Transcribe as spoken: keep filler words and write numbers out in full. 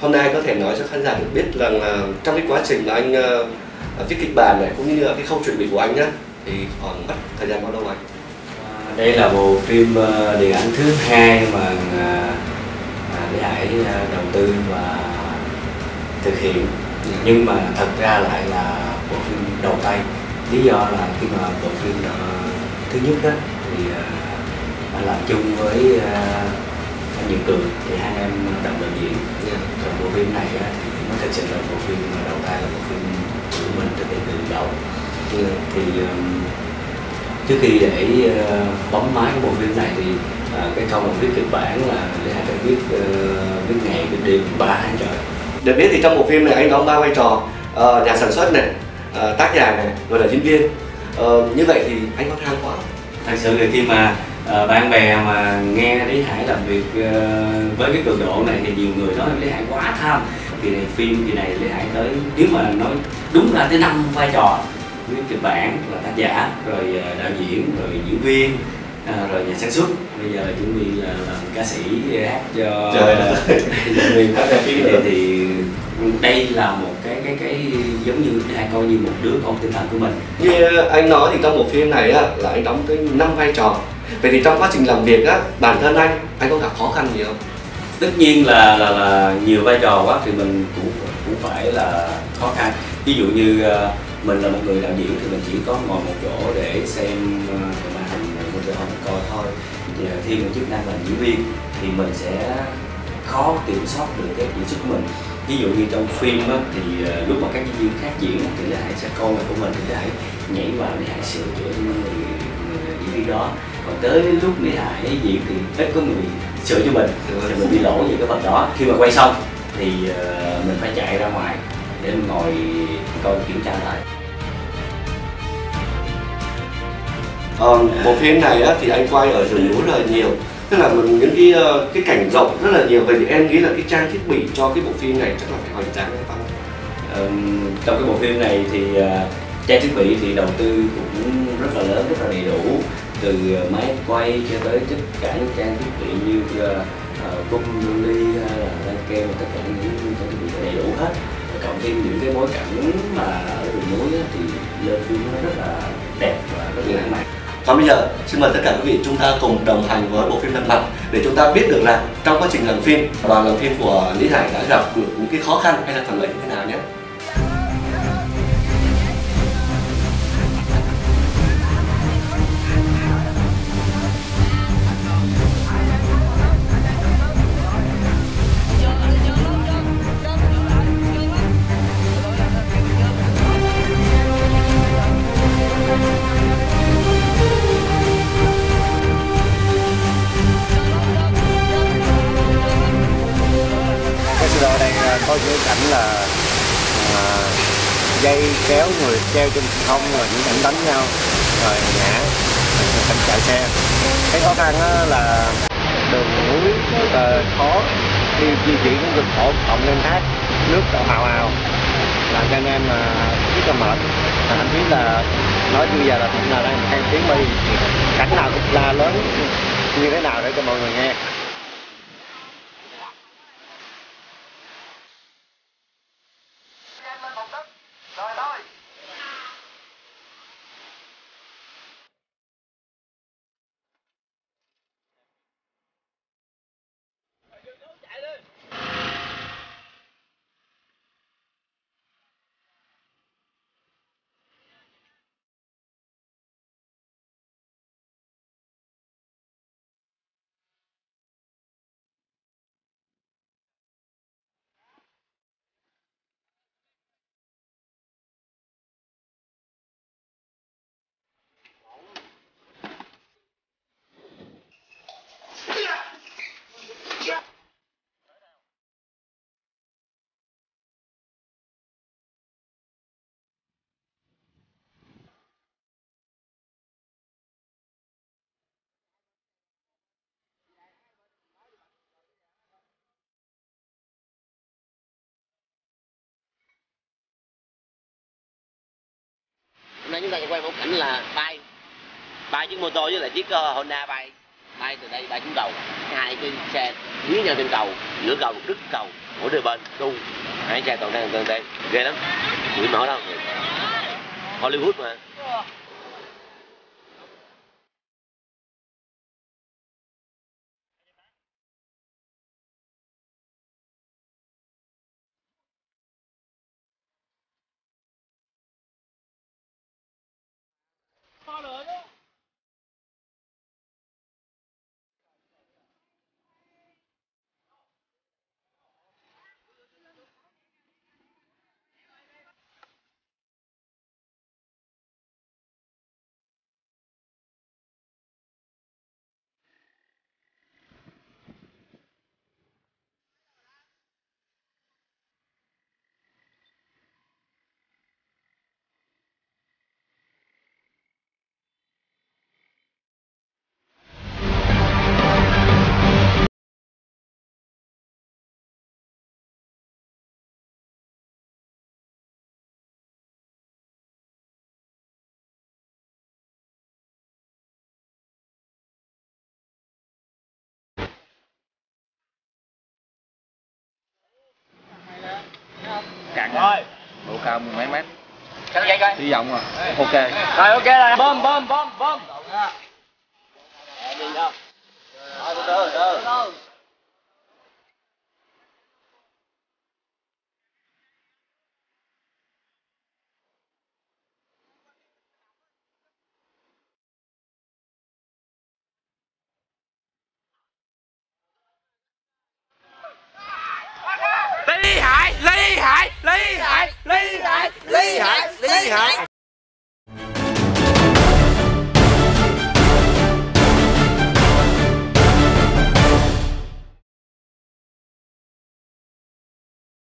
Hôm nay có thể nói cho khán giả được biết rằng là trong cái quá trình mà anh uh, viết kịch bản này cũng như là cái khâu chuẩn bị của anh á thì khoảng mất thời gian bao lâu anh? À, đây là bộ phim uh, điện ảnh thứ hai mà uh, Lý Hải uh, đầu tư và thực hiện, ừ. nhưng mà thật ra lại là bộ phim đầu tay. Lý do là khi mà bộ phim uh, thứ nhất á, thì uh, anh làm chung với uh, anh Nhật Cường, thì hai anh em đồng đạo diễn. Yeah. Còn bộ phim này á, thì nó thật sự là bộ phim đầu tay, là bộ phim của mình thực hiện từ đầu. Yeah. Thì um, trước khi để uh, bấm máy của bộ phim này thì uh, cái khâu mà viết kịch bản là Lý Hải phải viết uh, viết ngày viết đêm ba tháng trời. Được biết thì trong bộ phim này anh đóng ba vai trò, uh, nhà sản xuất này, uh, tác giả này, rồi là diễn viên. Uh, như vậy thì anh có tham quá. Thật sự là khi mà uh, bạn bè mà nghe Lý Hải làm việc uh, với cái cường độ này thì nhiều người nói Lý Hải quá tham. Kỳ này phim kỳ này Lý Hải tới, nếu mà nói đúng ra tới năm vai trò: viết kịch bản là tác giả, rồi uh, đạo diễn, rồi diễn viên, uh, rồi nhà sản xuất. Bây giờ chuẩn bị là làm ca sĩ hát cho diễn viên hát thì, thì đây là một cái cái cái giống như Lý Hải coi như một đứa con tinh thần của mình. Như anh nói thì trong bộ phim này á là anh đóng tới năm vai trò. Vậy thì trong quá trình làm việc á, bản thân anh anh có gặp khó khăn gì không? Tất nhiên là là, là nhiều vai trò quá thì mình cũng cũng phải là khó khăn. Ví dụ như mình là một người đạo diễn thì mình chỉ có ngồi một chỗ để xem cái màn hình mình được coi thôi. Thì khi mình chức năng là diễn viên thì mình sẽ khó kiểm soát được cái diễn xuất của mình. Ví dụ như trong phim á, thì uh, lúc mà các diễn viên khác diễn thì Lý Hải sẽ coi người của mình thì Lý Hải nhảy vào, Lý Hải sửa chữa những người, người diễn viên đó. Còn tới lúc Lý Hải diễn thì ít có người sửa cho mình, thì mình bị lỗi về cái phần đó. Khi mà quay xong thì uh, mình phải chạy ra ngoài để mình ngồi coi kiểm tra lại. Ờ, bộ phim này á, thì anh quay ở rừng núi rất là nhiều, tức là mình những cái cái cảnh rộng rất là nhiều. Vậy thì em nghĩ là cái trang thiết bị cho cái bộ phim này chắc là phải hoành tráng hay không? Ờ, trong cái bộ phim này thì uh, trang thiết bị thì đầu tư cũng rất là lớn, rất là đầy đủ, từ máy quay cho tới tất cả những trang thiết bị như cung uh, ly hay là lan keo, tất cả những trang thiết bị đầy đủ hết. Cộng thêm những cái bối cảnh mà ở rừng núi á, thì lên phim nó rất là đẹp và rất là lãng mạn. Còn bây giờ xin mời tất cả quý vị chúng ta cùng đồng hành với bộ phim Lật Mặt để chúng ta biết được là trong quá trình làm phim, đoàn làm phim của Lý Hải đã gặp được những cái khó khăn hay là thuận lợi như thế nào nhé. Ở đây có những cảnh là à, dây kéo người treo trên không, rồi những cảnh đánh nhau, rồi ngã, rồi cảnh chạy xe. Cái khó khăn là đường núi là khó, đi di chuyển rừng khổ cộng lên thác, nước đổ ào ào, làm cho anh em rất là mệt. À, anh biết là nói như giờ là cũng là đang khang tiếng mi, cảnh nào cũng la lớn như thế nào để cho mọi người nghe. Hôm nay chúng ta sẽ quay một cảnh là bay bay chiếc mô tô với lại chiếc uh, Honda bay bay từ đây bay xuống cầu, hai cái xe dưới nhau trên cầu, giữa cầu đứt cầu, mỗi đôi bên tung hai xe toàn đang tên tên ghê lắm, chịu nổi đâu. Hollywood mà. Cạn rồi. Độ cao mười mấy mét. Cắt dây coi. Hy vọng rồi. Ok. Rồi ok rồi. Bơm bơm bơm bơm. Đi đâu? Rồi từ từ từ. Lý Hải, Lý Hải, Lý Hải, Lý Hải, Lý Hải, Lý Hải.